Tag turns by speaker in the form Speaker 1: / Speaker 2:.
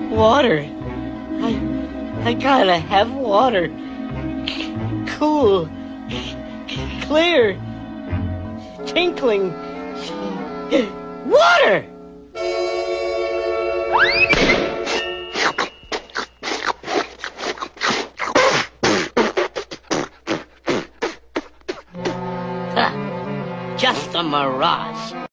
Speaker 1: Water. I gotta have water. Cool. Clear. Tinkling. Water! Just a mirage.